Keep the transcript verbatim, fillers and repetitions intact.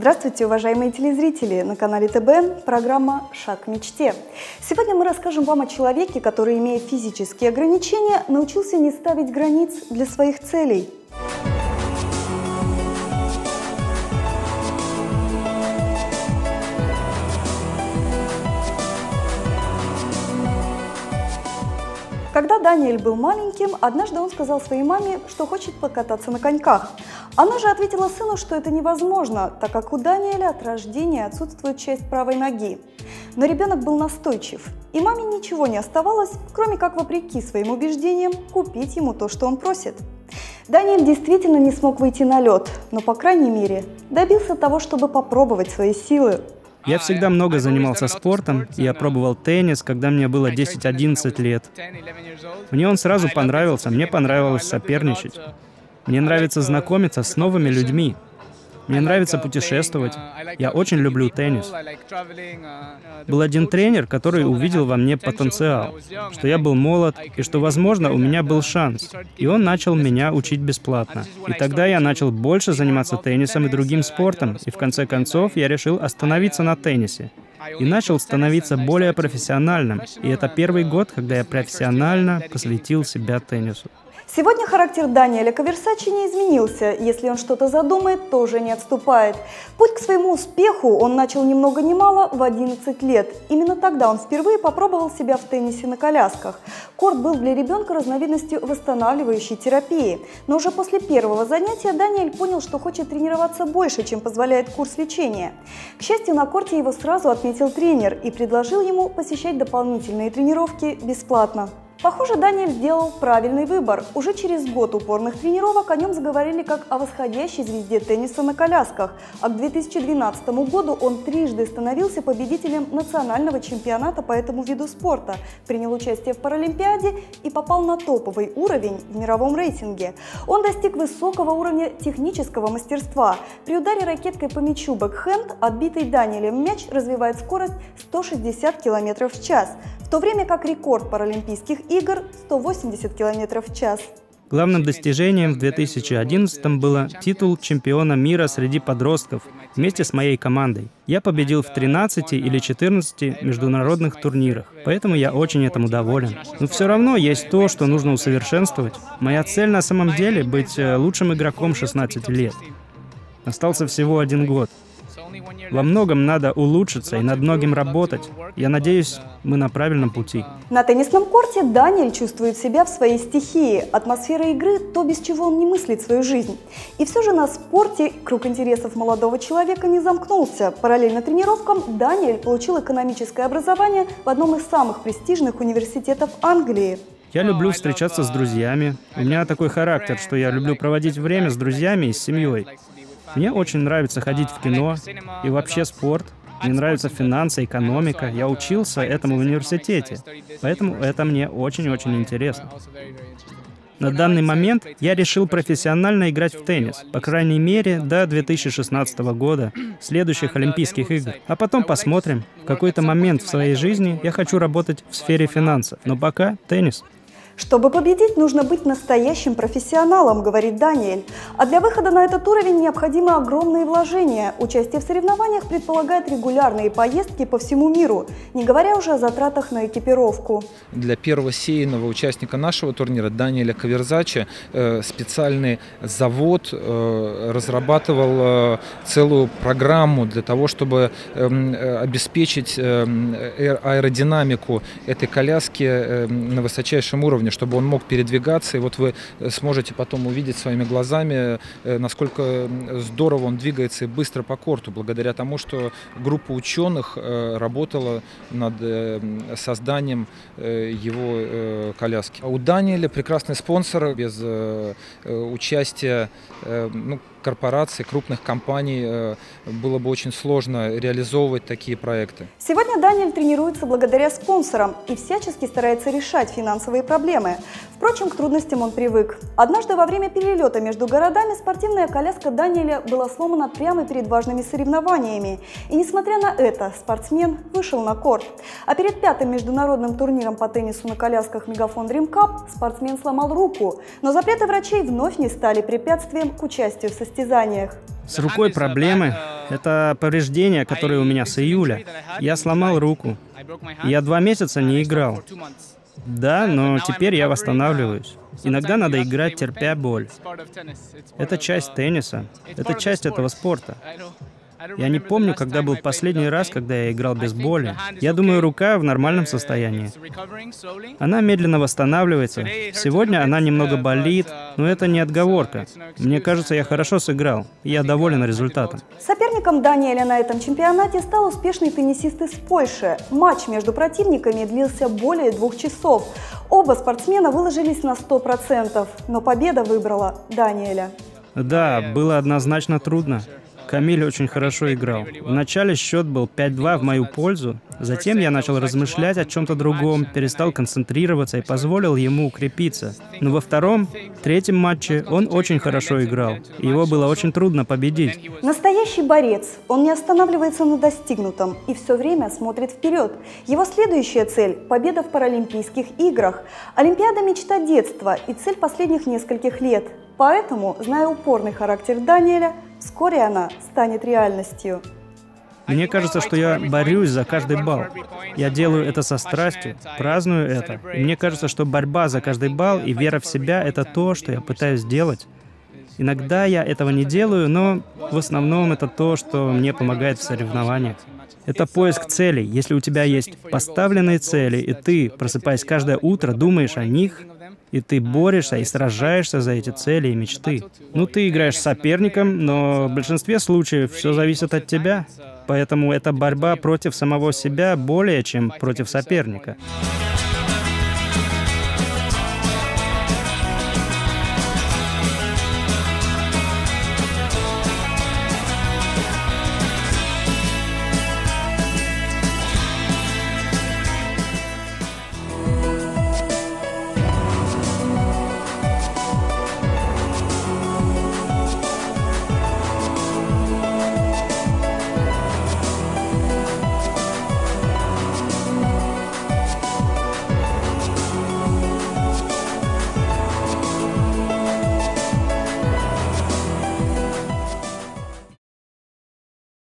Здравствуйте, уважаемые телезрители! На канале ТБ программа «Шаг к мечте». Сегодня мы расскажем вам о человеке, который, имея физические ограничения, научился не ставить границ для своих целей. Когда Даниэль был маленьким, однажды он сказал своей маме, что хочет покататься на коньках. Она же ответила сыну, что это невозможно, так как у Даниэля от рождения отсутствует часть правой ноги. Но ребенок был настойчив, и маме ничего не оставалось, кроме как, вопреки своим убеждениям, купить ему то, что он просит. Даниэль действительно не смог выйти на лед, но, по крайней мере, добился того, чтобы попробовать свои силы. Я всегда много занимался спортом, и я пробовал теннис, когда мне было десять-одиннадцать лет. Мне он сразу понравился, мне понравилось соперничать. Мне нравится знакомиться с новыми людьми. Мне нравится путешествовать. Я очень люблю теннис. Был один тренер, который увидел во мне потенциал, что я был молод и что, возможно, у меня был шанс. И он начал меня учить бесплатно. И тогда я начал больше заниматься теннисом и другим спортом, и в конце концов я решил остановиться на теннисе. И начал становиться более профессиональным. И это первый год, когда я профессионально посвятил себя теннису. Сегодня характер Даниэля Каверсачи не изменился. Если он что-то задумает, то уже не отступает. Путь к своему успеху он начал ни много ни мало в одиннадцать лет. Именно тогда он впервые попробовал себя в теннисе на колясках. Корт был для ребенка разновидностью восстанавливающей терапии. Но уже после первого занятия Даниэль понял, что хочет тренироваться больше, чем позволяет курс лечения. К счастью, на корте его сразу отметил тренер и предложил ему посещать дополнительные тренировки бесплатно. Похоже, Даниэль сделал правильный выбор. Уже через год упорных тренировок о нем заговорили как о восходящей звезде тенниса на колясках, а к две тысячи двенадцатому году он трижды становился победителем национального чемпионата по этому виду спорта, принял участие в Паралимпиаде и попал на топовый уровень в мировом рейтинге. Он достиг высокого уровня технического мастерства. При ударе ракеткой по мячу бэкхенд отбитый Даниэлем мяч развивает скорость сто шестьдесят километров в час, в то время как рекорд Паралимпийских игр – сто восемьдесят километров в час. Главным достижением в две тысячи одиннадцатом было титул чемпиона мира среди подростков вместе с моей командой. Я победил в тринадцати или четырнадцати международных турнирах, поэтому я очень этому доволен. Но все равно есть то, что нужно усовершенствовать. Моя цель на самом деле – быть лучшим игроком шестнадцати лет. Остался всего один год. Во многом надо улучшиться и над многим работать. Я надеюсь, мы на правильном пути. На теннисном корте Даниэль чувствует себя в своей стихии. Атмосфера игры – то, без чего он не мыслит свою жизнь. И все же на спорте круг интересов молодого человека не замкнулся. Параллельно тренировкам Даниэль получил экономическое образование в одном из самых престижных университетов Англии. Я люблю встречаться с друзьями. У меня такой характер, что я люблю проводить время с друзьями и с семьей. Мне очень нравится ходить в кино и вообще спорт. Мне нравятся финансы, экономика. Я учился этому в университете, поэтому это мне очень-очень интересно. На данный момент я решил профессионально играть в теннис, по крайней мере, до две тысячи шестнадцатого года, следующих Олимпийских игр. А потом посмотрим. В какой-то момент в своей жизни я хочу работать в сфере финансов, но пока теннис. Чтобы победить, нужно быть настоящим профессионалом, говорит Даниэль. А для выхода на этот уровень необходимы огромные вложения. Участие в соревнованиях предполагает регулярные поездки по всему миру, не говоря уже о затратах на экипировку. Для первого сейного участника нашего турнира, Даниэля Каверсачи, специальный завод разрабатывал целую программу для того, чтобы обеспечить аэродинамику этой коляски на высочайшем уровне, чтобы он мог передвигаться, и вот вы сможете потом увидеть своими глазами, насколько здорово он двигается и быстро по корту, благодаря тому, что группа ученых работала над созданием его коляски. У Даниэля прекрасный спонсор, без участия, ну, корпораций, крупных компаний было бы очень сложно реализовывать такие проекты. Сегодня Даниэль тренируется благодаря спонсорам и всячески старается решать финансовые проблемы. Впрочем, к трудностям он привык. Однажды во время перелета между городами спортивная коляска Даниэля была сломана прямо перед важными соревнованиями. И несмотря на это, спортсмен вышел на корт. А перед пятым международным турниром по теннису на колясках Мегафон Дрим Кап спортсмен сломал руку. Но запреты врачей вновь не стали препятствием к участию в состязаниях. состязаниях. С рукой проблемы. Это повреждение, которое у меня с июля. Я сломал руку. Я два месяца не играл. Да, но теперь я восстанавливаюсь. Иногда надо играть, терпя боль. Это часть тенниса. Это часть этого спорта. Я не помню, когда был последний раз, когда я играл без боли. Я думаю, рука в нормальном состоянии. Она медленно восстанавливается. Сегодня она немного болит, но это не отговорка. Мне кажется, я хорошо сыграл. Я доволен результатом. Соперником Даниэля на этом чемпионате стал успешный теннисист из Польши. Матч между противниками длился более двух часов. Оба спортсмена выложились на сто процентов, но победа выбрала Даниэля. Да, было однозначно трудно. Камиль очень хорошо играл. Вначале счет был пять-два в мою пользу, затем я начал размышлять о чем-то другом, перестал концентрироваться и позволил ему укрепиться. Но во втором, третьем матче он очень хорошо играл, и его было очень трудно победить. Настоящий борец. Он не останавливается на достигнутом и все время смотрит вперед. Его следующая цель – победа в Паралимпийских играх. Олимпиада – мечта детства и цель последних нескольких лет. Поэтому, зная упорный характер Даниэля, вскоре она станет реальностью. Мне кажется, что я борюсь за каждый балл. Я делаю это со страстью, праздную это. И мне кажется, что борьба за каждый балл и вера в себя — это то, что я пытаюсь сделать. Иногда я этого не делаю, но в основном это то, что мне помогает в соревнованиях. Это поиск целей. Если у тебя есть поставленные цели, и ты, просыпаясь каждое утро, думаешь о них, и ты борешься и сражаешься за эти цели и мечты. Ну, ты играешь с соперником, но в большинстве случаев все зависит от тебя. Поэтому это борьба против самого себя более, чем против соперника.